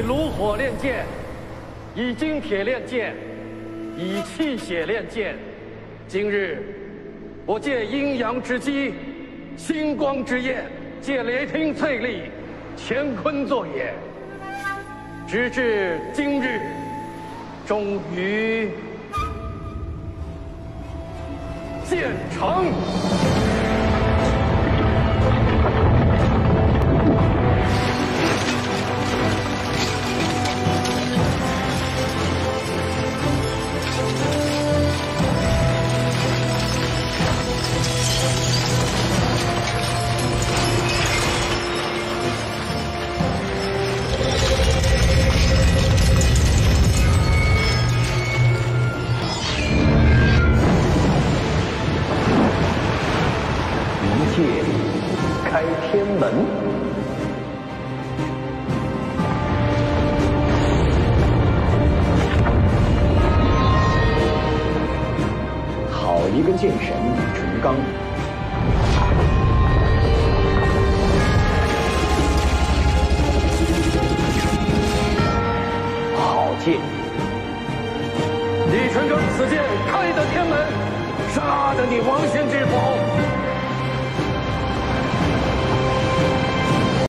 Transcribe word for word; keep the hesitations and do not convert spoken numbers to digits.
炉火炼剑，以金铁炼剑，以气血炼剑。今日，我借阴阳之机，星光之焰，借雷霆淬砺，乾坤作也。直至今日，终于建成。 开天门，好一个剑神李淳罡！好剑！李淳罡此剑开得天门，杀得你王仙之否？